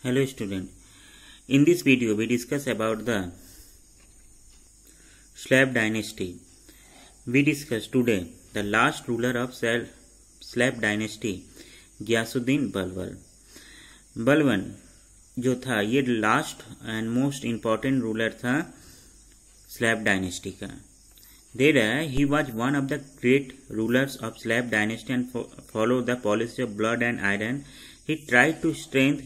Hello student. In this video we discuss about the Slav dynasty. We discuss today the last ruler of Slav dynasty, Ghiyasuddin Balban. बलवन जो था ये last and most important ruler था slave dynasty का. There he was one of the great rulers of Slav dynasty and followed the policy of blood and iron. He tried to strengthen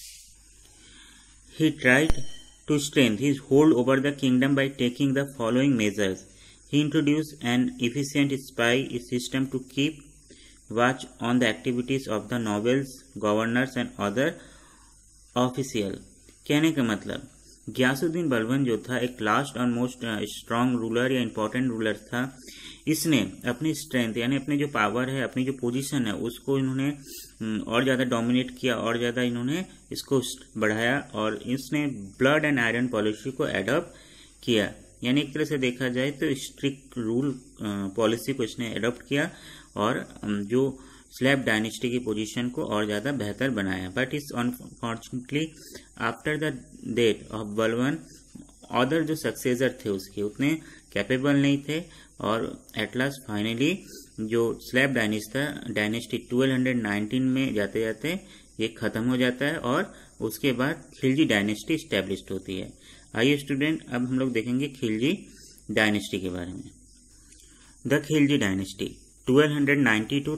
his hold over the kingdom by taking the following measures. He introduced an efficient spy system to keep watch on the activities of the nobles, governors and other officials. कहने का मतलब गियासुद्दीन बलबन जो था एक last और most strong ruler या important ruler था. इसने अपनी स्ट्रेंथ यानी अपनी जो पावर है, अपनी जो पोजीशन है उसको इन्होंने और ज़्यादा डोमिनेट किया और ज़्यादा इन्होंने इसको बढ़ाया और इसने ब्लड एंड आयरन पॉलिसी को एडॉप्ट किया. यानी एक तरह से देखा जाए तो स्ट्रिक्ट रूल पॉलिसी को इसने एडॉप्ट किया और जो स्लैब डायनेस्टी की पोजीशन को और ज़्यादा बेहतर बनाया. बट इस unfortunately after the death of Balban other जो सक्सेसर थे उसके उतने कैपेबल नहीं थे और एट लास्ट फाइनली जो स्लैब डायनेस्टी 1219 में जाते जाते ये खत्म हो जाता है और उसके बाद खिलजी डायनेस्टी स्टैब्लिश्ड होती है. आइए स्टूडेंट अब हम लोग देखेंगे खिलजी डायनेस्टी के बारे में. The Khilji dynasty 1290 to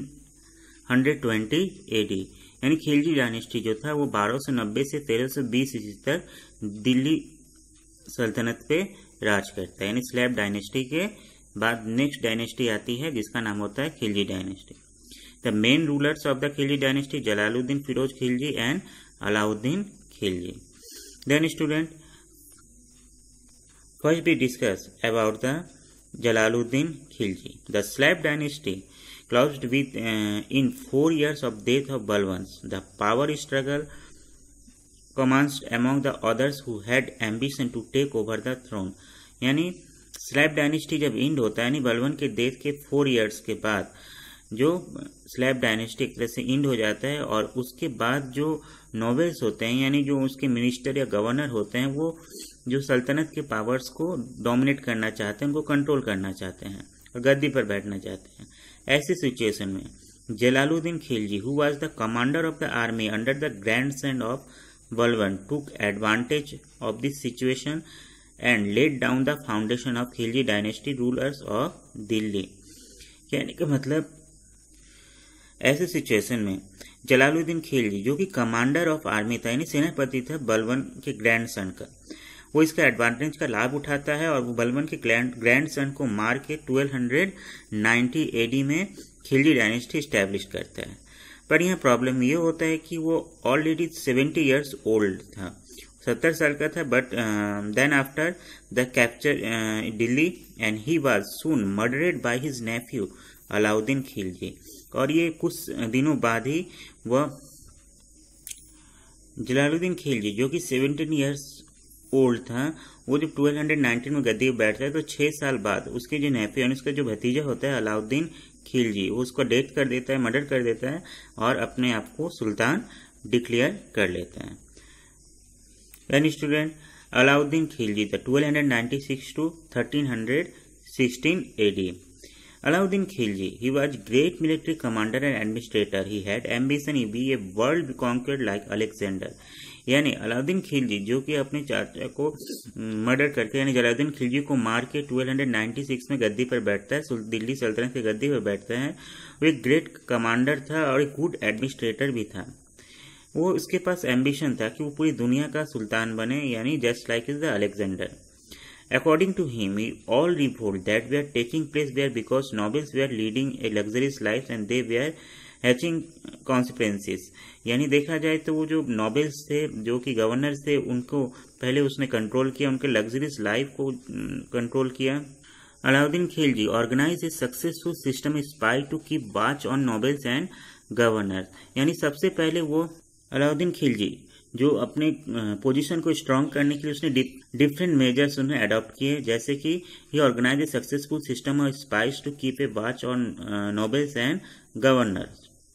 1320 AD यानी खिलजी डायनेस्टी जो था वो 1290 से 1320 ईस्वी तक दिल्ली सल्तनत पे राज करता है. यानी स्लैब डायनेस्टी के बाद नेक्स्ट डायनेस्टी आती है जिसका नाम होता है Khilji dynasty. The main rulers of the Khilji dynasty Jalaluddin Firoz Khilji and Alauddin Khilji. Then student first we discuss about the Jalaluddin Khilji. The Slav dynasty closed with in 4 years of death of Balban. The power struggle commenced among the others who had ambition to take over the throne. यानी slave dynasty जब end होता है यानी बलबन के death के 4 years के बाद जो स्लैब डायनेस्टी एक तरह से इंड हो जाता है और उसके बाद जो नोबल्स होते हैं यानी जो उसके मिनिस्टर या गवर्नर होते हैं वो जो सल्तनत के पावर्स को डोमिनेट करना चाहते हैं, उनको कंट्रोल करना चाहते हैं और गद्दी पर बैठना चाहते हैं. ऐसी सिचुएशन में Jalaluddin Khilji who was the commander of the army under the grandson of Balban took advantage of this situation and laid down the foundation of Khilji dynasty rulers of Delhi. कहने का मतलब ऐसे सिचुएशन में जलालुद्दीन खिलजी जो कि कमांडर ऑफ आर्मी था यानी सेनापति था बलबन के ग्रैंडसन का, वो इसका एडवांटेज का लाभ उठाता है और वो बलबन के ग्रैंडसन को मार के 1290 AD में खिलजी डायनेस्टी स्टैब्लिश करता है. पर यहाँ प्रॉब्लम ये होता है कि वो ऑलरेडी 70 years ओल्ड था, 70 साल का था. But then after the capture Delhi and he was soon murdered by his nephew Alauddin Khilji. और ये कुछ दिनों बाद ही वह जलालुद्दीन खिलजी जो कि 17 years ओल्ड था वो जब 1219 में गद्दी पर बैठता है तो 6 साल बाद उसके जो नेफ्यू यानी उसका जो भतीजा होता है अलाउद्दीन खिलजी वो उसको डेथ कर देता है, मर्डर कर देता है और अपने आप को सुल्तान डिक्लेयर कर लेता है. यानी स्टूडेंट अलाउद्दीन खिलजी था 1296 to 1316 AD. Alauddin Khilji, he was great military commander and administrator. He had ambition to be a world conqueror like Alexander. यानी अलाउद्दीन खिलजी जो कि अपने चाचा को मर्डर करके यानी जलालुद्दीन खिलजी को मार के 1296 में गद्दी पर बैठता है, दिल्ली सल्तनत की गद्दी पर बैठता है. वो एक ग्रेट कमांडर था और एक गुड एडमिनिस्ट्रेटर भी था. वो उसके पास एम्बिशन था कि वो पूरी दुनिया का सुल्तान बने यानी just like is the Alexander. According to him, all revolt that were taking place were because nobles were leading a luxurious life and they were hatching consequences. यानी देखा जाए तो वो जो नोबल्स थे जो कि गवर्नर्स थे उनको पहले उसने कंट्रोल किया, उनके लग्जरियस लाइफ को कंट्रोल किया. Alauddin Khilji organise a successful system spy to keep watch on nobles and governor. यानी सबसे पहले वो अलाउद्दीन खिलजी जो अपने पोजीशन को स्ट्रांग करने के लिए उसने डिफरेंट मेजर्स उन्हें अडॉप्ट किए, जैसे कि he organise a successful system of spies to keep a watch on nobles and governors.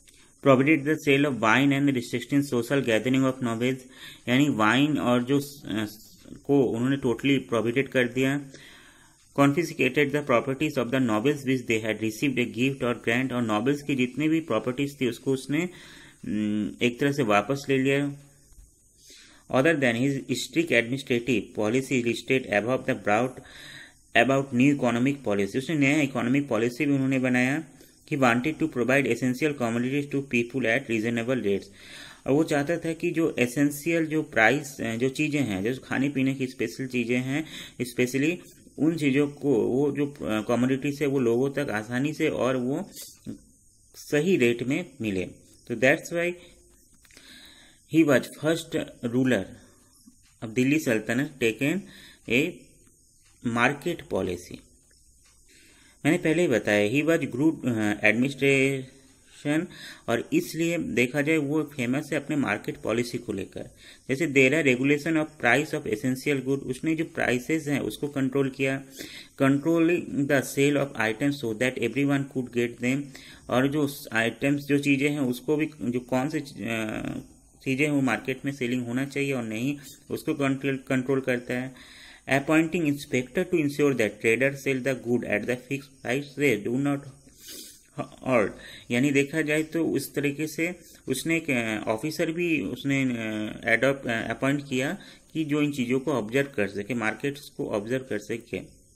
Prohibited the sale of wine and restricting social gathering of nobles, यानी वाइन और जो को उन्होंने टोटली प्रोहिबिटेड कर दिया। Confiscated the properties of the nobles which they had received a gift और grant, और nobles की जितनी भी प्रॉपर्टीज थी उसको उसने एक तरह से वापस ले लिया। Other than his strict administrative policy listed about the brought about new economic policy, उसने नया इकोनॉमिक पॉलिसी भी उन्होंने बनाया कि wanted to provide essential commodities to people at reasonable rates, और वो चाहता था कि जो एसेंशियल जो प्राइस जो चीज़ें हैं, जो खाने पीने की स्पेशल चीज़ें हैं, स्पेशली उन चीज़ों को वो जो कमोडिटीज है वो लोगों तक आसानी से और वो सही रेट में मिले। तो that's why he was first ruler of Delhi सल्तनत टेकन ए मार्केट पॉलिसी। मैंने पहले ही बताया ही वॉज गुड एडमिनिस्ट्रेशन, और इसलिए देखा जाए वो फेमस है अपने मार्केट पॉलिसी को लेकर। जैसे देर है regulation of price of essential good, उसने जो प्राइसेस हैं उसको कंट्रोल किया। Controlling the sale of items so that everyone could get them, और जो आइटम्स जो चीज़ें हैं उसको भी जो कौन से चीज़ें वो मार्केट में सेलिंग होना चाहिए और नहीं उसको कंट्रोल करता है। Appointing inspector to ensure that trader sell the good at the fix price they do not और, यानी देखा जाए तो उस तरीके से उसने एक ऑफिसर भी उसने अपॉइंट किया कि जो इन चीज़ों को ऑब्जर्व कर सके, मार्केट्स को ऑब्जर्व कर सके।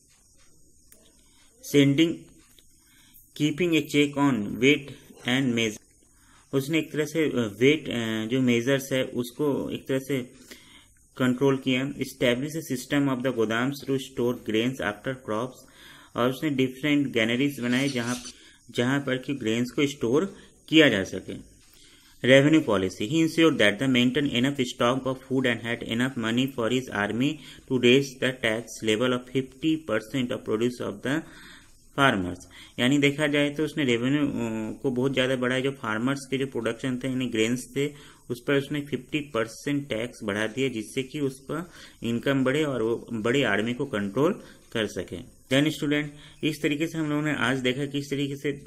Sending keeping a check on weight and measure, उसने एक तरह से वेट जो मेजर्स है उसको एक तरह से कंट्रोल किया। Establish a system of the godowns to store grains after crops, और उसने डिफरेंट गैनरीज बनाए जहां पर कि ग्रेन्स को स्टोर किया जा सके। Revenue policy, he ensured that the maintain enough stock of food and had enough money for his army to raise the tax level of 50% of produce of the farmers, यानी देखा जाए तो उसने revenue को बहुत ज़्यादा बढ़ाया। जो फार्मर्स के जो प्रोडक्शन थे यानी ग्रेन्स थे उस पर उसने 50% टैक्स बढ़ा दिया, जिससे कि उसका इनकम बढ़े और वो बड़ी आर्मी को कंट्रोल कर सके। देन स्टूडेंट, इस तरीके से हम लोगों ने आज देखा कि इस तरीके से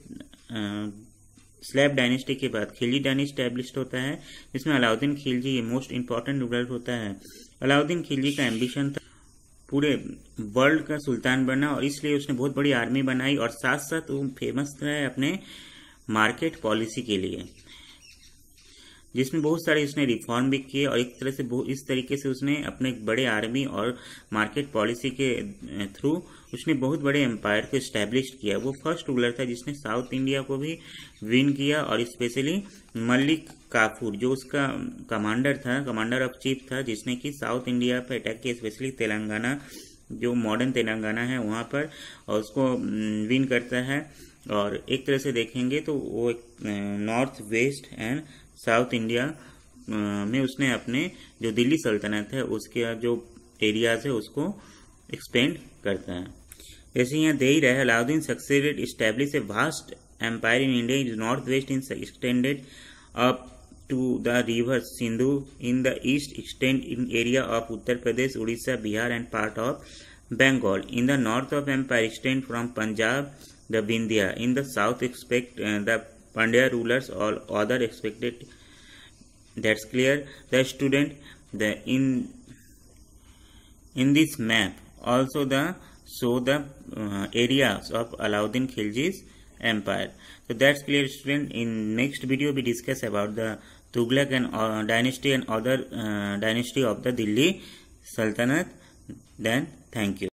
स्लैब डायनेस्टी के बाद खिलजी डायनेस्टी स्टैब्लिश्ड होता है, जिसमें अलाउद्दीन खिलजी ये मोस्ट इंपॉर्टेंट रूलर होता है। अलाउद्दीन खिलजी का एम्बिशन था पूरे वर्ल्ड का सुल्तान बनना, और इसलिए उसने बहुत बड़ी आर्मी बनाई, और साथ साथ वो फेमस है अपने मार्केट पॉलिसी के लिए, जिसमें बहुत सारे उसने रिफॉर्म भी किए, और एक तरह से इस तरीके से उसने अपने बड़े आर्मी और मार्केट पॉलिसी के थ्रू उसने बहुत बड़े एम्पायर को इस्टेब्लिश किया। वो फर्स्ट रूलर था जिसने साउथ इंडिया को भी विन किया, और स्पेशली मलिक काफूर जो उसका कमांडर था, कमांडर ऑफ चीफ था, जिसने कि साउथ इंडिया पर अटैक किया, स्पेशली तेलंगाना जो मॉडर्न तेलंगाना है वहाँ पर, और उसको विन करता है। और एक तरह से देखेंगे तो वो north west and South India में उसने अपने जो दिल्ली सल्तनत है उसके जो एरियाज है उसको एक्सपेंड करता है। जैसे यहाँ दे ही रहा, Alauddin succeeded establish a vast empire in India in north west in extended up to the river Sindhu in the east, extend in area of Uttar Pradesh, Odisha, Bihar and part of Bengal. In the north of empire, extend from Punjab, the Vindhya. In the south, expect the Pandya rulers or other expected. That's clear. The student, the in this map also the show the areas of Alauddin Khilji's empire. So that's clear, student. In next video, we discuss about the Tughlaq and dynasty and other dynasty of the Delhi Sultanate. Then thank you.